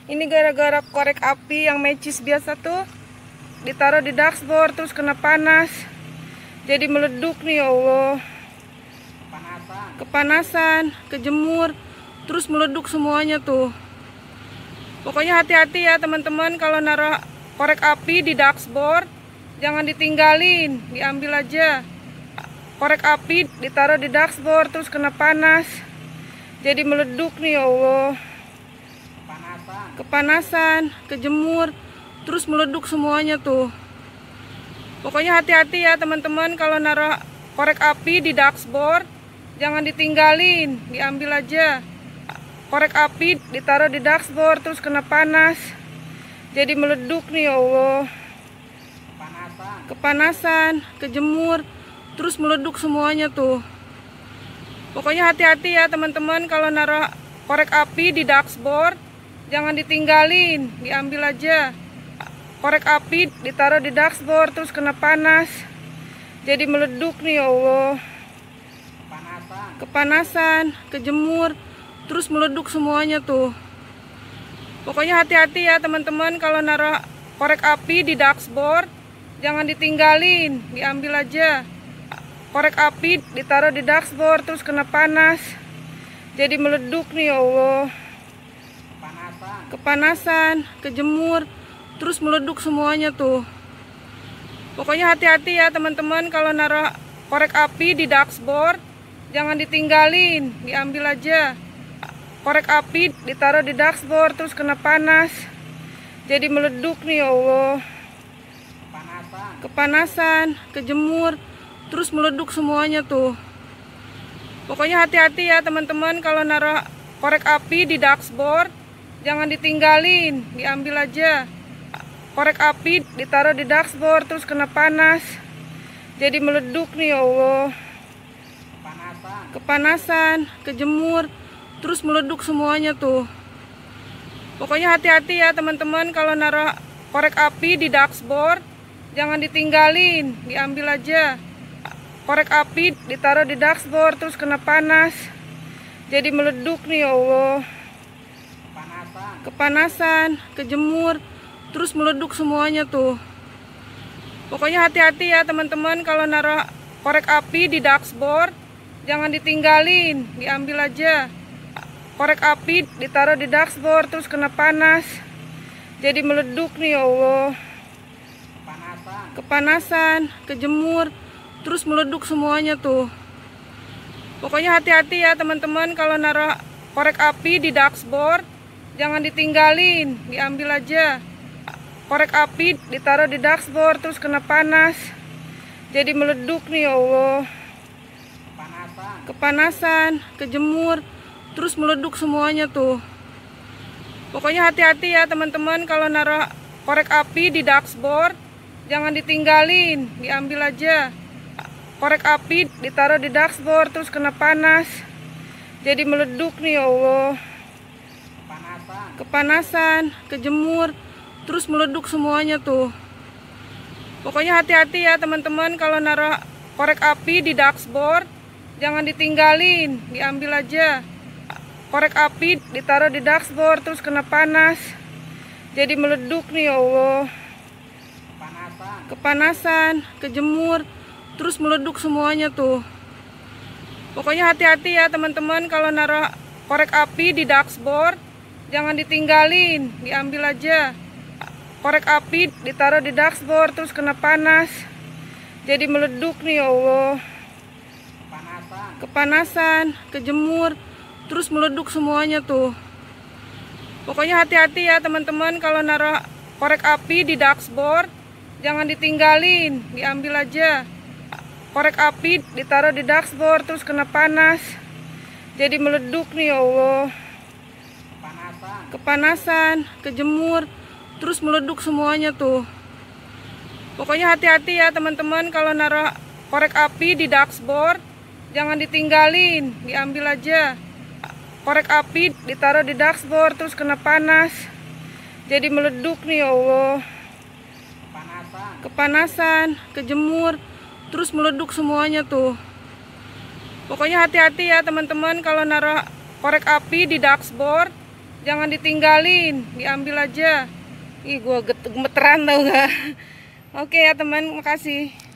Ini gara-gara korek api yang matches biasa tuh ditaruh di dashboard terus kena panas. Jadi meleduk nih, ya Allah. Kepanasan, kejemur, terus meleduk semuanya tuh. Pokoknya hati-hati ya teman-teman kalau naruh korek api di dashboard. Jangan ditinggalin, diambil aja. Korek api ditaruh di dashboard terus kena panas. Jadi meleduk nih, ya Allah. Kepanasan, kejemur, terus meleduk semuanya tuh. Pokoknya hati-hati ya teman-teman kalau naruh korek api di dashboard. Jangan ditinggalin, diambil aja. Korek api ditaruh di dashboard terus kena panas. Jadi meleduk nih, ya Allah. Kepanasan, kejemur, terus meleduk semuanya tuh. Pokoknya hati-hati ya teman-teman kalau naruh korek api di dashboard. Jangan ditinggalin, diambil aja. Korek api ditaruh di dashboard terus kena panas. Jadi meleduk nih, ya Allah. Kepanasan, kejemur, terus meleduk semuanya tuh. Pokoknya hati-hati ya teman-teman kalau naruh korek api di dashboard. Jangan ditinggalin, diambil aja. Korek api ditaruh di dashboard terus kena panas. Jadi meleduk nih, ya Allah. Kepanasan, kejemur, terus meleduk semuanya tuh. Pokoknya hati-hati ya teman-teman kalau naruh korek api di dashboard. Jangan ditinggalin, diambil aja. Korek api ditaruh di dashboard terus kena panas. Jadi meleduk nih, ya Allah. Kepanasan, kejemur, terus meleduk semuanya tuh. Pokoknya hati-hati ya teman-teman kalau naruh korek api di dashboard. Jangan ditinggalin, diambil aja. Korek api ditaruh di dashboard terus kena panas. Jadi meleduk nih, ya Allah. Kepanasan, kejemur, terus meleduk semuanya tuh. Pokoknya hati-hati ya teman-teman kalau naruh korek api di dashboard. Jangan ditinggalin, diambil aja. Korek api ditaruh di dashboard terus kena panas. Jadi meleduk nih, ya Allah. Kepanasan, kejemur, terus meleduk semuanya tuh. Pokoknya hati-hati ya teman-teman kalau naruh korek api di dashboard. Jangan ditinggalin, diambil aja. Korek api ditaruh di dashboard terus kena panas. Jadi meleduk nih, ya Allah. Kepanasan, kejemur, terus meleduk semuanya tuh. Pokoknya hati-hati ya teman-teman kalau naruh korek api di dashboard. Jangan ditinggalin, diambil aja. Korek api ditaruh di dashboard terus kena panas. Jadi meleduk nih, ya Allah. Kepanasan, kejemur, terus meleduk semuanya tuh. Pokoknya hati-hati ya teman-teman kalau naruh korek api di dashboard. Jangan ditinggalin, diambil aja. Korek api ditaruh di dashboard terus kena panas. Jadi meleduk nih, ya Allah. Kepanasan, kejemur, terus meleduk semuanya tuh. Pokoknya hati-hati ya teman-teman kalau naruh korek api di dashboard. Jangan ditinggalin, diambil aja. Korek api ditaruh di dashboard terus kena panas. Jadi meleduk nih, ya Allah. Kepanasan, kejemur, terus meleduk semuanya tuh. Pokoknya hati-hati ya teman-teman kalau naruh korek api di dashboard. Jangan ditinggalin, diambil aja. Korek api ditaruh di dashboard terus kena panas. Jadi meleduk nih, ya Allah. Kepanasan, kejemur, terus meleduk semuanya tuh. Pokoknya hati-hati ya teman-teman kalau naruh korek api di dashboard. Jangan ditinggalin, diambil aja. Korek api ditaruh di dashboard terus kena panas. Jadi meleduk nih, ya Allah. Kepanasan, kejemur, terus meleduk semuanya tuh. Pokoknya hati-hati ya teman-teman kalau naruh korek api di dashboard. Jangan ditinggalin, diambil aja. Korek api ditaruh di dashboard terus kena panas. Jadi meleduk nih, ya Allah. Kepanasan, kejemur, terus meleduk semuanya tuh. Pokoknya hati-hati ya teman-teman kalau naruh korek api di dashboard. jangan ditinggalin, diambil aja. Ih, gua gemeteran tau gak. Oke ya teman, makasih.